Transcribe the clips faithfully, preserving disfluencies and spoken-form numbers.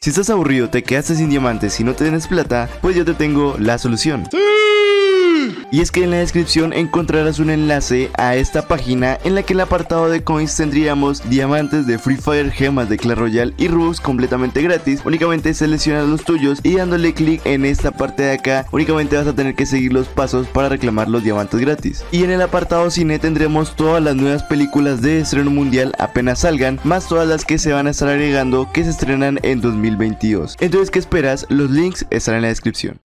Si estás aburrido, te quedaste sin diamantes y no tienes plata, pues yo te tengo la solución. ¡Sí! Y es que en la descripción encontrarás un enlace a esta página en la que en el apartado de coins tendríamos diamantes de Free Fire, gemas de Clash Royale y Robux completamente gratis. Únicamente seleccionas los tuyos y dándole clic en esta parte de acá únicamente vas a tener que seguir los pasos para reclamar los diamantes gratis. Y en el apartado cine tendremos todas las nuevas películas de estreno mundial apenas salgan, más todas las que se van a estar agregando que se estrenan en dos mil veintidós. Entonces, ¿qué esperas? Los links estarán en la descripción.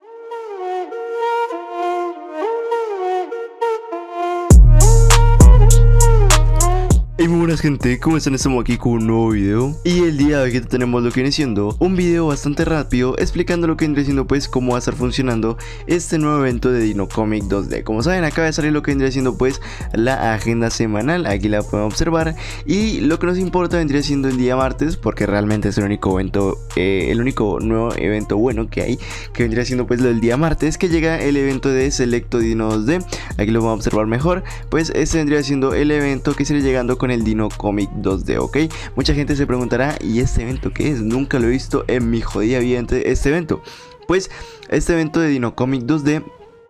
Hey, muy buenas gente, ¿cómo están? Estamos aquí con un nuevo video y el día de hoy tenemos lo que viene siendo un video bastante rápido explicando lo que vendría siendo pues cómo va a estar funcionando este nuevo evento de Dinocomic dos D. Como saben, acaba de salir lo que vendría siendo pues la agenda semanal, aquí la pueden observar, y lo que nos importa vendría siendo el día martes porque realmente es el único evento, eh, el único nuevo evento bueno que hay, que vendría siendo pues lo del día martes, que llega el evento de Selecto Dino dos D. Aquí lo vamos a observar mejor, pues este vendría siendo el evento que sería llegando con el Dinocomic dos D, ok. Mucha gente se preguntará, ¿y este evento qué es? Nunca lo he visto en mi jodida vida este evento. Pues este evento de Dinocomic dos D,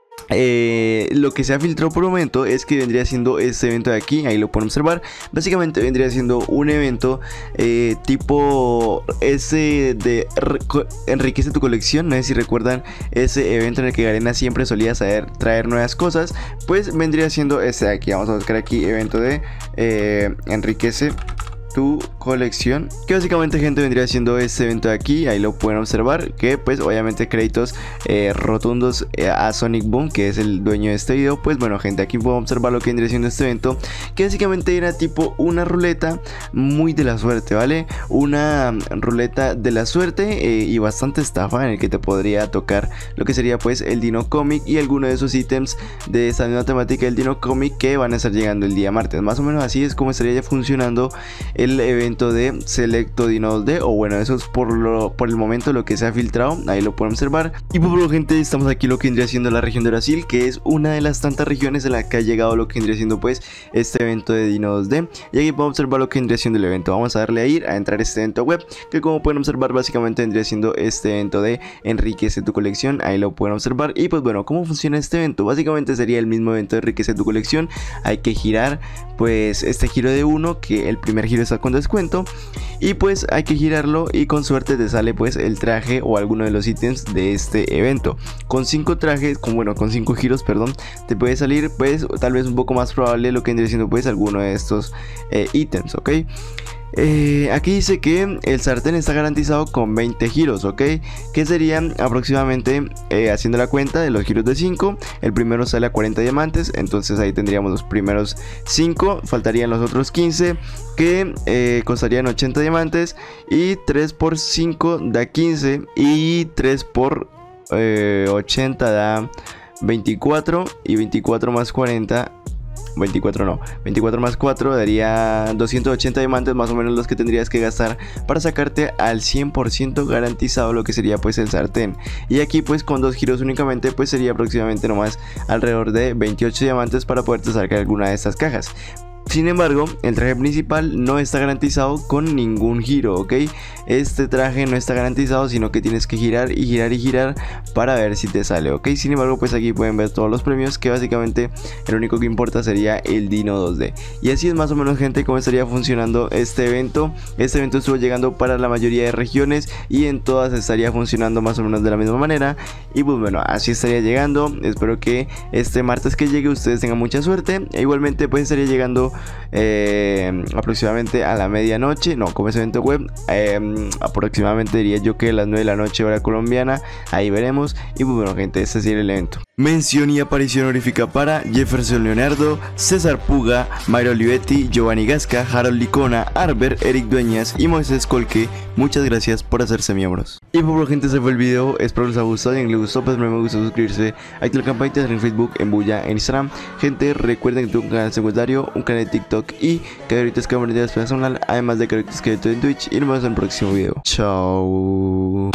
Eh, lo que se ha filtrado por el momento es que vendría siendo este evento de aquí, ahí lo pueden observar. Básicamente vendría siendo un evento eh, tipo ese de enriquece tu colección. No sé si recuerdan ese evento en el que Garena siempre solía saber traer nuevas cosas, pues vendría siendo este de aquí. Vamos a buscar aquí evento de eh, enriquece tu colección, que básicamente, gente, vendría siendo este evento de aquí, ahí lo pueden observar, que pues obviamente créditos eh, rotundos eh, a Sonic Boom, que es el dueño de este video. Pues bueno, gente, aquí pueden observar lo que vendría siendo este evento, que básicamente era tipo una ruleta muy de la suerte, ¿vale? Una ruleta de la suerte eh, y bastante estafa, en el que te podría tocar lo que sería pues el Dinocomic y alguno de esos ítems de esta misma temática del Dinocomic que van a estar llegando el día martes. Más o menos así es como estaría ya funcionando el evento de Selecto Dino dos D, o bueno, eso es por, lo, por el momento lo que se ha filtrado, ahí lo pueden observar. Y por lo, gente, estamos aquí lo que vendría siendo la región de Brasil, que es una de las tantas regiones en la que ha llegado lo que vendría siendo pues este evento de Dino dos D, y aquí podemos observar lo que vendría siendo el evento. Vamos a darle a ir a entrar a este evento web, que como pueden observar básicamente vendría siendo este evento de enriquece tu colección, ahí lo pueden observar. Y pues bueno, ¿cómo funciona este evento? Básicamente sería el mismo evento de enriquece tu colección, hay que girar pues este giro de uno, que el primer giro está con descuento, y pues hay que girarlo y con suerte te sale pues el traje o alguno de los ítems de este evento. Con cinco trajes, con bueno, con cinco giros, perdón, te puede salir pues tal vez un poco más probable lo que vendría siendo pues alguno de estos eh, ítems, ok. Eh, aquí dice que el sartén está garantizado con veinte giros, ok, que serían aproximadamente, eh, haciendo la cuenta de los giros de cinco, el primero sale a cuarenta diamantes, entonces ahí tendríamos los primeros cinco, faltarían los otros quince que eh, costarían ochenta diamantes, y tres por cinco da quince, y tres por ochenta da veinticuatro, y veinticuatro más cuarenta, veinticuatro no, veinticuatro más cuatro daría doscientos ochenta diamantes, más o menos los que tendrías que gastar para sacarte al cien por ciento garantizado lo que sería pues el sartén. Y aquí pues con dos giros únicamente pues sería aproximadamente nomás alrededor de veintiocho diamantes para poderte sacar alguna de estas cajas. Sin embargo, el traje principal no está garantizado con ningún giro, ok. Este traje no está garantizado, sino que tienes que girar y girar y girar para ver si te sale, ok. Sin embargo, pues aquí pueden ver todos los premios, que básicamente el único que importa sería el Dino dos D. Y así es más o menos, gente, cómo estaría funcionando este evento. Este evento estuvo llegando para la mayoría de regiones y en todas estaría funcionando más o menos de la misma manera. Y pues bueno, así estaría llegando. Espero que este martes que llegue ustedes tengan mucha suerte. E igualmente pues estaría llegando Eh, aproximadamente a la medianoche, no, como es evento web, eh, aproximadamente diría yo que a las nueve de la noche hora colombiana, ahí veremos. Y pues bueno, gente, este sería el evento. Mención y aparición honorífica para Jefferson Leonardo, César Puga, Mayra Olivetti, Giovanni Gasca, Harold Licona, Arber, Eric Dueñas y Moisés Colque. Muchas gracias por hacerse miembros. Y por favor, gente, ese fue el video. Espero les haya gustado. Y si les gustó, pues me gusta suscribirse, activar la campanita en Facebook, en Bulla, en Instagram. Gente, recuerden que tengo un canal secundario, un canal de TikTok y que ahorita es que personal, además de que ahorita es que en Twitch. Y nos vemos en el próximo video. Chao.